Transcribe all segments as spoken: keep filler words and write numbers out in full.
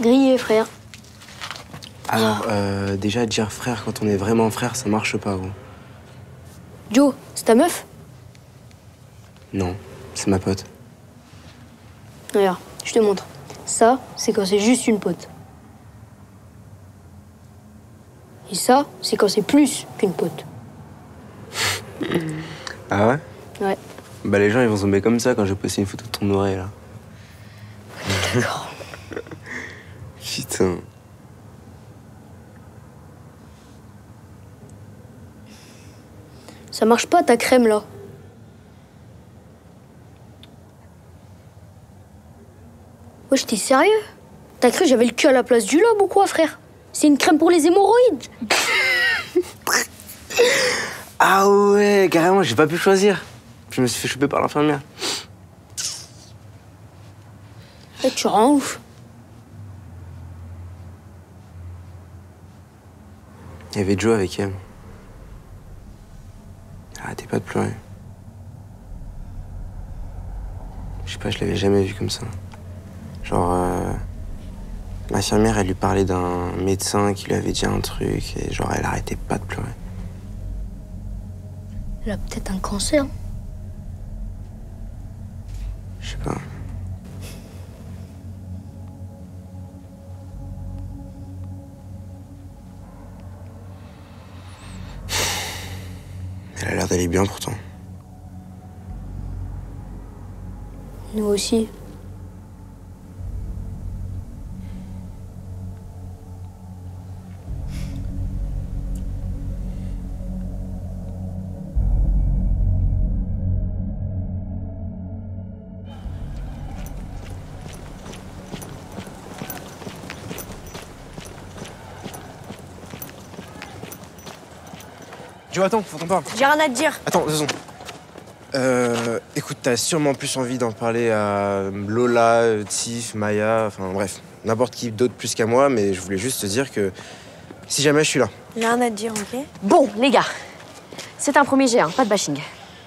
Grillé, frère. Alors, euh, déjà, dire frère quand on est vraiment frère, ça marche pas, gros. Joe, c'est ta meuf? Non, c'est ma pote. Regarde, je te montre. Ça, c'est quand c'est juste une pote. Et ça, c'est quand c'est plus qu'une pote. Ah ouais? Ouais. Bah les gens, ils vont tomber comme ça quand j'ai posté une photo de ton oreille, là. D'accord. Putain. Ça marche pas, ta crème, là. Wesh, t'es sérieux? T'as cru que j'avais le cul à la place du lobe ou quoi, frère? C'est une crème pour les hémorroïdes. Ah ouais, carrément, j'ai pas pu choisir. Je me suis fait choper par l'infirmière. Eh, tu rends ouf. Il y avait Joe avec elle. Arrêtez pas de pleurer. Je sais pas, je l'avais jamais vu comme ça. Genre, euh, l'infirmière, elle lui parlait d'un médecin qui lui avait dit un truc et genre, elle arrêtait pas de pleurer. Elle a peut-être un cancer. Je sais pas. Elle a l'air d'aller bien pourtant. Nous aussi. Joe, attends, faut qu'on parle. J'ai rien à te dire. Attends, deux secondes. Euh, écoute, t'as sûrement plus envie d'en parler à Lola, Tiff, Maya, enfin bref, n'importe qui d'autre plus qu'à moi, mais je voulais juste te dire que si jamais je suis là. J'ai rien à te dire, ok? Bon, les gars, c'est un premier jet, hein, pas de bashing.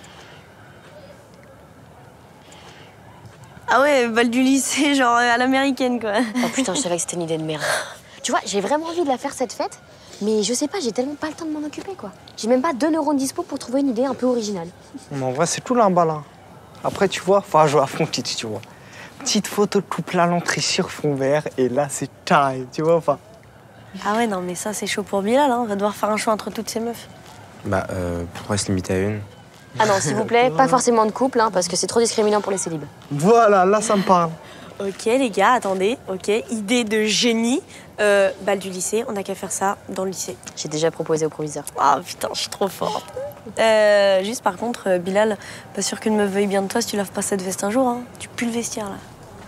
Ah ouais, bal du lycée, genre euh, à l'américaine, quoi. Oh putain, je savais que c'était une idée de merde. Tu vois, j'ai vraiment envie de la faire cette fête, mais je sais pas, j'ai tellement pas le temps de m'en occuper, quoi. J'ai même pas deux neurones dispo pour trouver une idée un peu originale. Mais en vrai, c'est tout l'emballant. Après, tu vois, faut jouer à fond petite, tu vois. Petite photo de couple à l'entrée sur fond vert, et là, c'est time, tu vois, enfin. Ah ouais, non, mais ça, c'est chaud pour Bilal, hein. On va devoir faire un choix entre toutes ces meufs. Bah, euh, pourquoi se limiter à une? Ah non, s'il vous plaît, pas forcément de couple, hein, parce que c'est trop discriminant pour les célibes. Voilà, là, ça me parle. Ok, les gars, attendez, ok. Idée de génie. Euh, bal du lycée, on n'a qu'à faire ça dans le lycée. J'ai déjà proposé au proviseur. Ah putain, je suis trop forte. Euh, juste par contre, euh, Bilal, pas sûr qu'une me veuille bien de toi si tu laves pas cette veste un jour, hein. Tu pues le vestiaire, là.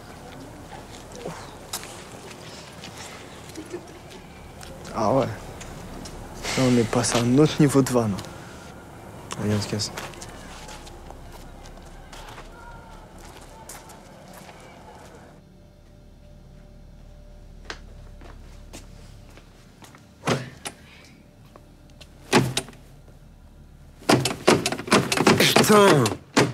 Ah ouais. Là, on est passé à un autre niveau de vanne. Allez, on se casse. Putain!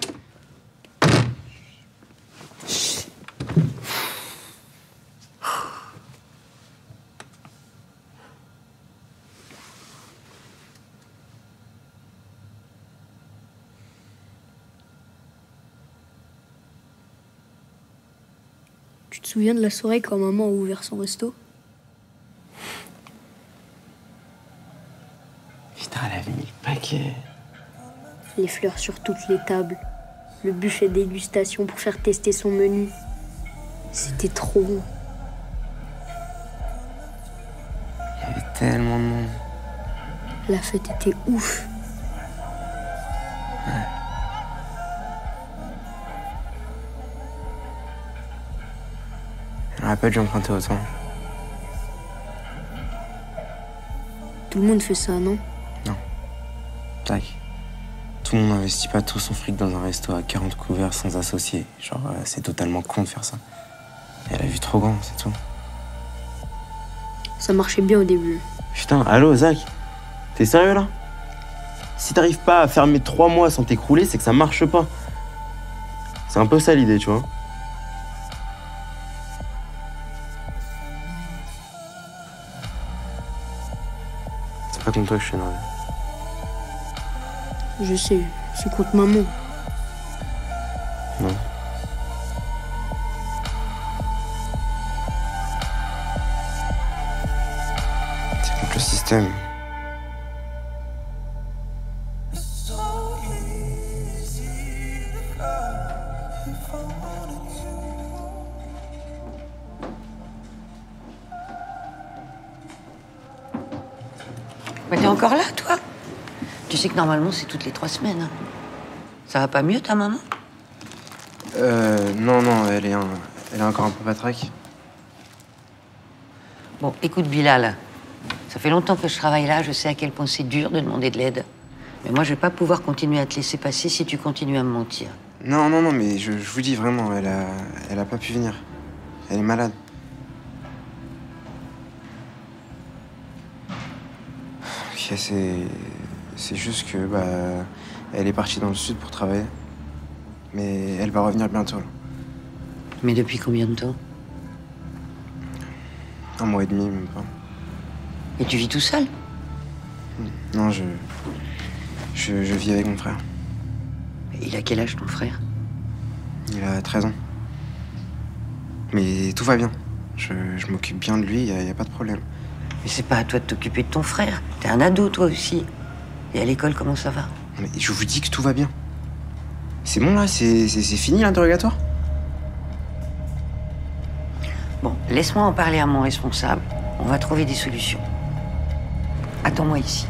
Tu te souviens de la soirée quand maman a ouvert son resto? Putain, elle avait mis le paquet. Les fleurs sur toutes les tables. Le buffet dégustation pour faire tester son menu. C'était trop bon. Il y avait tellement de monde. La fête était ouf. Ouais. Elle aurait pas dû emprunter autant. Tout le monde fait ça, non? Non. Tac. Tout le monde n'investit pas tout son fric dans un resto à quarante couverts sans associé. Genre, euh, c'est totalement con de faire ça. Et elle a vu trop grand, c'est tout. Ça marchait bien au début. Putain, allô, Zach? T'es sérieux, là? Si t'arrives pas à fermer trois mois sans t'écrouler, c'est que ça marche pas. C'est un peu ça, l'idée, tu vois. pas contre toi que je suis énervé. Je sais, c'est contre maman. Non. C'est contre le système. Mais t'es encore là, toi? Tu sais que normalement, c'est toutes les trois semaines. Hein. Ça va pas mieux, ta maman? Euh, non, non, elle est, un... elle est encore un peu patraque. Bon, écoute, Bilal, ça fait longtemps que je travaille là, je sais à quel point c'est dur de demander de l'aide. Mais moi, je vais pas pouvoir continuer à te laisser passer si tu continues à me mentir. Non, non, non, mais je, je vous dis vraiment, elle a, elle a pas pu venir. Elle est malade. Ok, c'est, c'est juste que, bah, elle est partie dans le sud pour travailler. Mais elle va revenir bientôt, là. Mais depuis combien de temps? Un mois et demi, même pas. Et tu vis tout seul? Non, je, je, je vis avec mon frère. Il a quel âge, ton frère? Il a treize ans. Mais tout va bien. Je, je m'occupe bien de lui, il n'y a, a pas de problème. Mais c'est pas à toi de t'occuper de ton frère. T'es un ado, toi aussi. Et à l'école, comment ça va? Mais je vous dis que tout va bien. C'est bon, là? C'est c'est- c'est fini, l'interrogatoire? Bon, laisse-moi en parler à mon responsable. On va trouver des solutions. Attends-moi ici.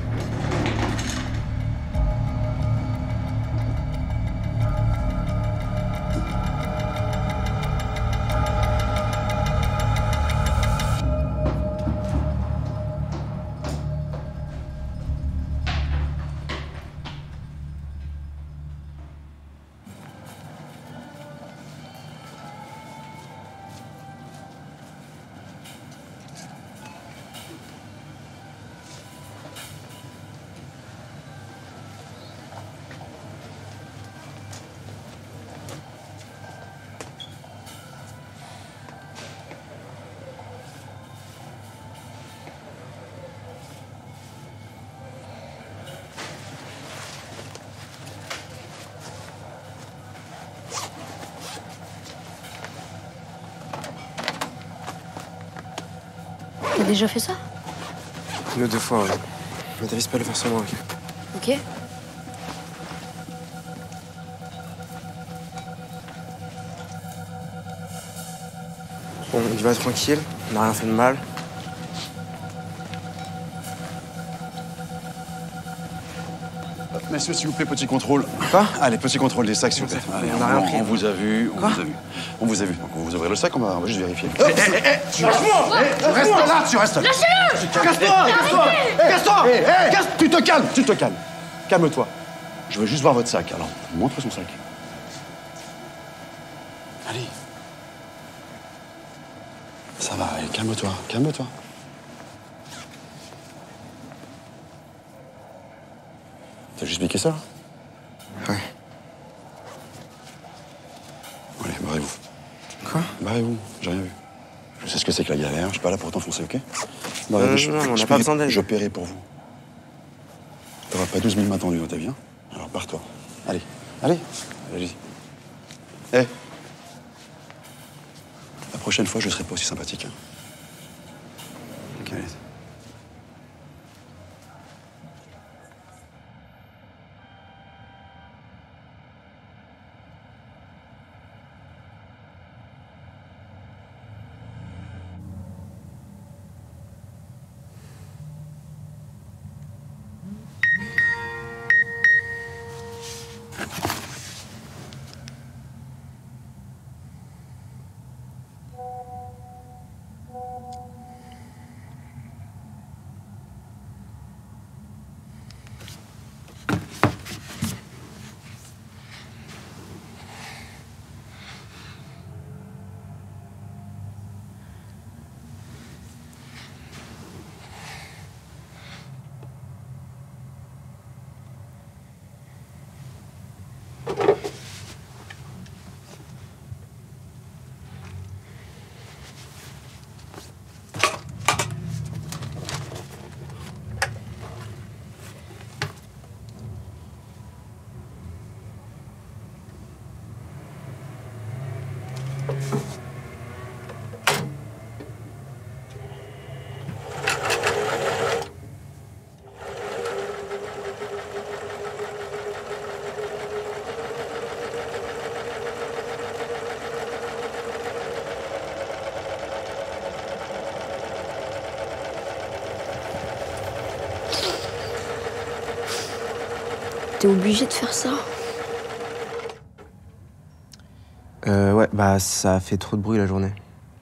T'as déjà fait ça? Une ou deux fois, ouais. Mais t'avises pas le faire sur moi, ok? Ok. Bon, on y va tranquille, on n'a rien fait de mal. Messieurs, s'il vous plaît, petit contrôle. Quoi? Allez, petit contrôle des sacs, s'il vous plaît. Allez, on a rien on, pris. on vous a vu, on Quoi? vous a vu. On vous a vu. Donc, on vous ouvrez le sac, on va, on va juste vérifier. Eh, eh, eh, tu Lâche-moi Tu restes là, tu restes là. Lâchez-le Casse-toi Casse-toi Casse-toi Hé, hé, casse, tu te calmes, tu te calmes. Calme-toi. Je veux juste voir votre sac. Alors, montre son sac. Allez. Ça va, allez, calme-toi, calme-toi. T'as juste piqué ça? Ouais. Allez, barrez-vous. Quoi? Barrez-vous, j'ai rien vu. Je sais ce que c'est que la galère, je suis pas là pour t'enfoncer, ok? Non, non, non, on n'a je pas paierai- besoin d'aide. Je paierai pour vous. T'auras pas douze mille mains tendues dans ta vie, hein? Alors pars-toi. Allez, allez, allez-y. Hé! La prochaine fois, je serai pas aussi sympathique, hein? Ok, allez. T'es obligé de faire ça? Euh, ouais, bah ça a fait trop de bruit la journée.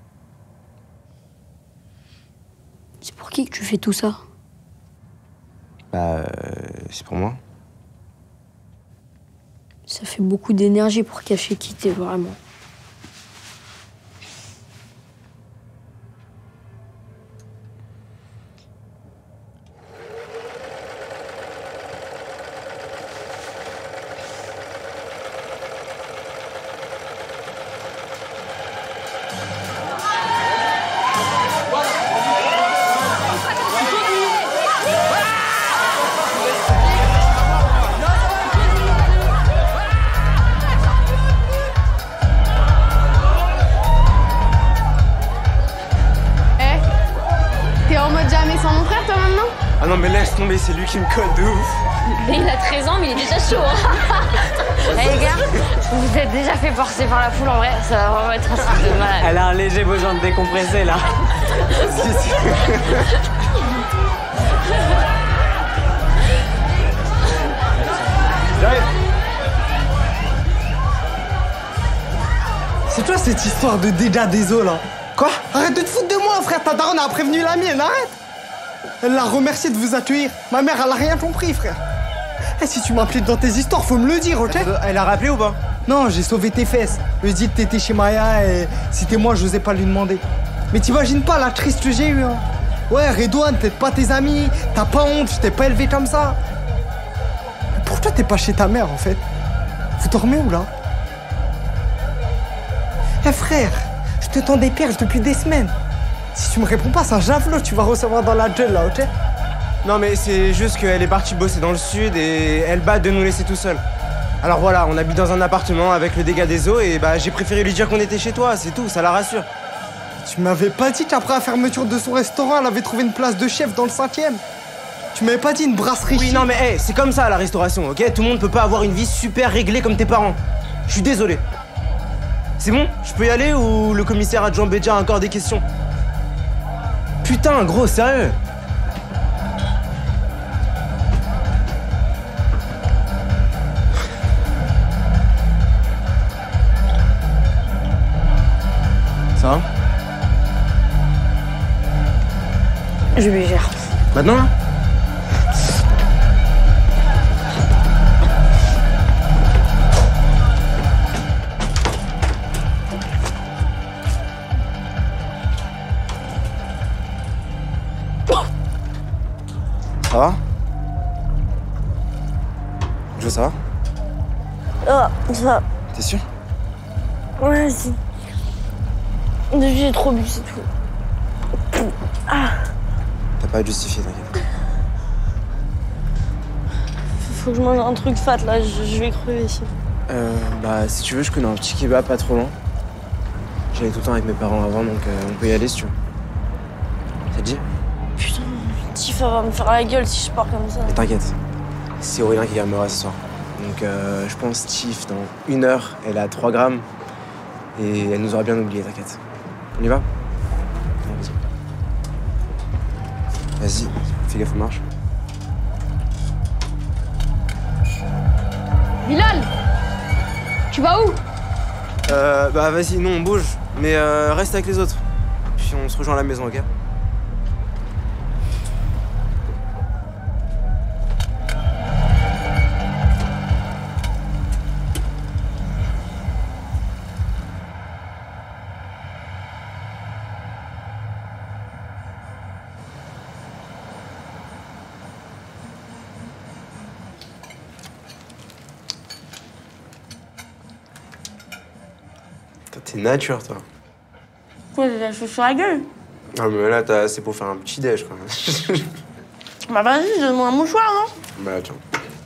C'est pour qui que tu fais tout ça? Bah, euh, c'est pour moi. Ça fait beaucoup d'énergie pour cacher qui t'es vraiment. Ah non mais laisse tomber, c'est lui qui me colle de ouf. Mais il a treize ans, mais il est déjà chaud. Hein. hey, les gars, vous vous êtes déjà fait forcer par la foule en vrai, ça va vraiment être un truc de malade. Elle a un léger besoin de décompresser là. si, si. C'est toi cette histoire de dégâts des eaux là? Quoi? Arrête de te foutre de moi frère, ta daronne a prévenu la mienne, arrête! Elle l'a remercié de vous accueillir. Ma mère, elle a rien compris, frère. Et si tu m'impliques dans tes histoires, faut me le dire, ok? Elle a rappelé ou pas? Non, j'ai sauvé tes fesses. Je lui ai dit que t'étais chez Maya et c'était moi, j'osais pas lui demander. Mais t'imagines pas la triste que j'ai eue, hein? Ouais, Redouane, t'es pas tes amis, t'as pas honte, je t'ai pas élevé comme ça. Mais pourquoi t'es pas chez ta mère, en fait? Vous dormez où, là? Eh, frère, je te tends des perches depuis des semaines. Si tu me réponds pas, c'est un javelot que tu vas recevoir dans la gueule, là, ok? Non mais c'est juste qu'elle est partie bosser dans le sud et elle bat de nous laisser tout seuls. Alors voilà, on habite dans un appartement avec le dégât des eaux et bah j'ai préféré lui dire qu'on était chez toi, c'est tout, ça la rassure. Tu m'avais pas dit qu'après la fermeture de son restaurant, elle avait trouvé une place de chef dans le cinquième? Tu m'avais pas dit une brasserie? Oui, non mais hey, c'est comme ça la restauration, ok? Tout le monde peut pas avoir une vie super réglée comme tes parents. Je suis désolé. C'est bon? Je peux y aller ou le commissaire adjoint Béja a encore des questions? Putain, gros, sérieux? Ça va? Je lui gère. Maintenant là? Ça va? Jo, ça va? Ah, ça va. T'es sûr? Ouais, si. J'ai trop bu, c'est tout. Ah. T'as pas à justifier, t'inquiète. Faut que je mange un truc fat, là, je, je vais crever ici. Euh, bah, si tu veux, je connais un petit kebab pas trop loin. J'allais tout le temps avec mes parents avant, donc euh, on peut y aller si tu veux. Ça te dit? Putain, Tiff, elle va me faire la gueule si je pars comme ça. Mais t'inquiète, c'est Aurélien qui gamera ce soir. Donc euh, je pense Tiff, dans une heure, elle a trois grammes. Et elle nous aura bien oublié, t'inquiète. On y va? Vas-y. Vas-y, fais gaffe, on marche. Bilal, tu vas où? Euh, bah vas-y, nous on bouge. Mais euh, reste avec les autres. Puis on se rejoint à la maison, ok? T'es nature, toi. Quoi, j'ai la chaude sur la gueule? Ah, mais là, t'as- c'est pour faire un petit déj, quoi. Bah vas-y, donne-moi un mouchoir, non? Bah, tiens.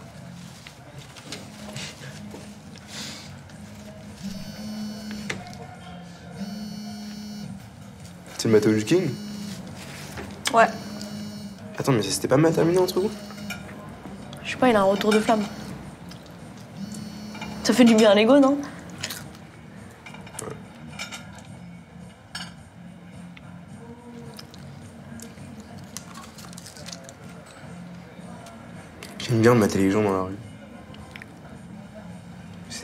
C'est le matos du King? Ouais. Attends, mais c'était pas mal terminé entre vous? Je sais pas, il a un retour de flamme. Ça fait du bien à l'ego, non? J'aime bien mater les gens dans la rue.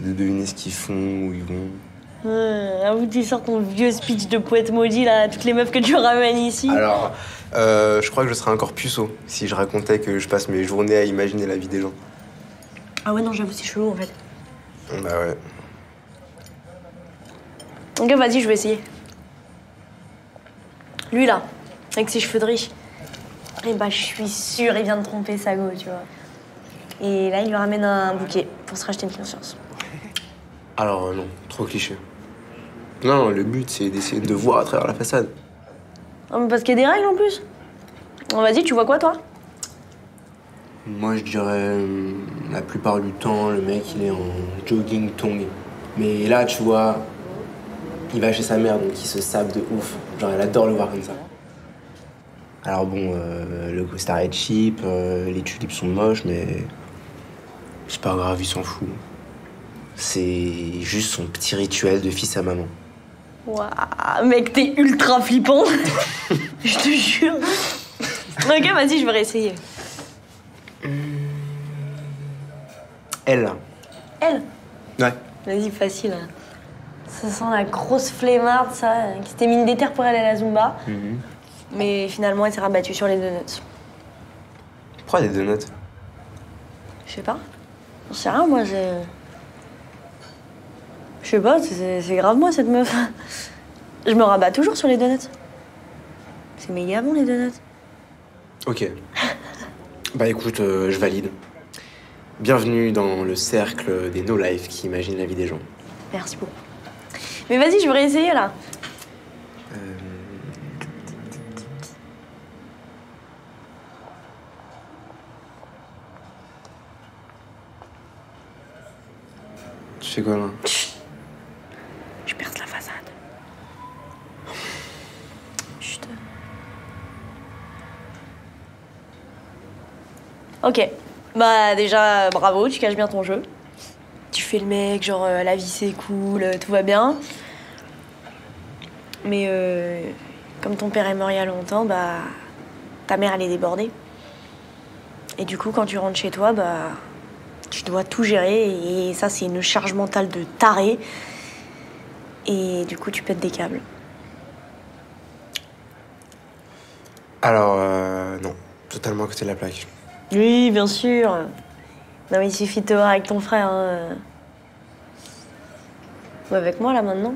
de deviner ce qu'ils font, où ils vont. Euh, avoue, tu sors ton vieux speech de poète maudit, là, toutes les meufs que tu ramènes ici. Alors, euh, je crois que je serais encore puceau si je racontais que je passe mes journées à imaginer la vie des gens. Ah ouais, non, j'avoue, c'est chelou, en fait. Bah ouais. Ok, vas-y, je vais essayer. Lui, là, avec ses cheveux de riche. Eh bah, je suis sûre, il vient de tromper sa go, tu vois. Et là, il lui ramène un bouquet pour se racheter une conscience. Alors euh, non, trop cliché. Non, le but c'est d'essayer de voir à travers la façade. Ah, mais parce qu'il y a des règles en plus. Bon, vas-y, tu vois quoi, toi? Moi je dirais, euh, la plupart du temps, le mec il est en jogging tongue. Mais là, tu vois, il va chez sa mère, donc il se sape de ouf. Genre, elle adore le voir comme ça. Alors bon, euh, le costard est cheap, euh, les tulipes sont moches, mais c'est pas grave, il s'en fout. C'est juste son petit rituel de fils à maman. Waouh, mec, t'es ultra flippant. Je te jure. Ok, vas-y, je vais réessayer. Elle, là. Elle? Ouais. Vas-y, facile. Ça sent la grosse flemmarde, ça, qui s'était mis une déterre pour aller à la Zumba. Mm-hmm. Mais finalement, elle s'est rabattue sur les donuts. Pourquoi des donuts? Je sais pas. J'en sais rien, moi, j'ai... Je sais pas, c'est c'est grave moi, cette meuf. Je me rabats toujours sur les donuts. C'est méga bon, les donuts. Ok. Bah écoute, euh, je valide. Bienvenue dans le cercle des no-life qui imaginent la vie des gens. Merci beaucoup. Mais vas-y, je vais réessayer, là. Euh... Tu fais quoi, là? Je perce la façade. Chut. Ok. Bah déjà, bravo, tu caches bien ton jeu. Tu fais le mec, genre euh, la vie c'est cool, euh, tout va bien. Mais euh, comme ton père est mort il y a longtemps, bah ta mère elle est débordée. Et du coup, quand tu rentres chez toi, bah tu dois tout gérer et ça c'est une charge mentale de taré. Et du coup, tu pètes des câbles. Alors, euh, non. Totalement à côté de la plaque. Oui, bien sûr. Non, mais il suffit de te voir avec ton frère. Hein. Ou avec moi, là, maintenant.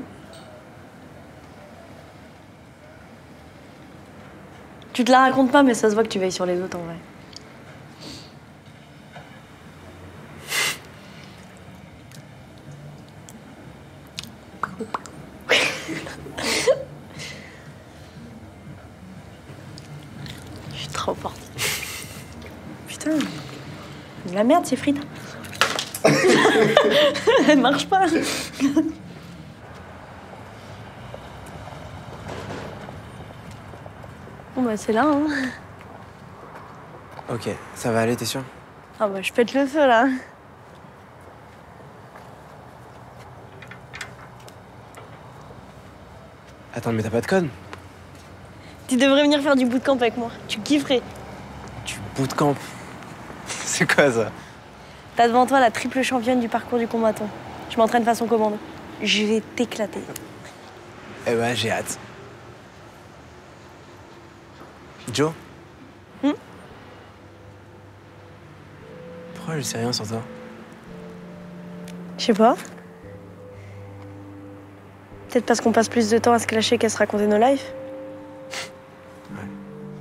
Tu te la racontes pas, mais ça se voit que tu veilles sur les autres, en vrai. Je suis trop forte. Putain, de la merde ces frites. Elle marche pas. Bon bah c'est là, hein. Ok, ça va aller, t'es sûr? Ah bah je pète le feu là. Attends, mais t'as pas de code? Tu devrais venir faire du bootcamp avec moi. Tu kifferais. Du bootcamp? C'est quoi ça? T'as devant toi la triple championne du parcours du combattant. Je m'entraîne façon commando. Je vais t'éclater. Eh ben, j'ai hâte. Joe? Hmm? Pourquoi je sais rien sur toi? Je sais pas. Peut-être parce qu'on passe plus de temps à se clasher qu'à se raconter nos lives. Ouais.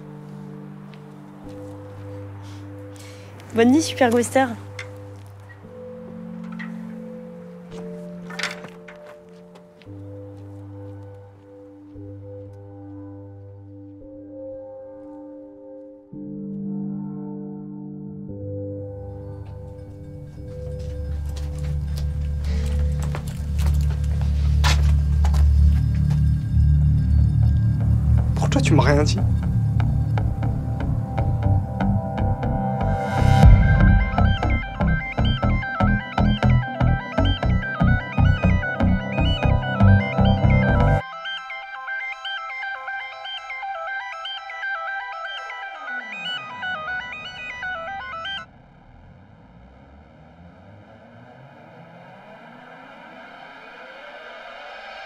Bonne nuit, Super Ghoster. Pourquoi tu m'as rien dit?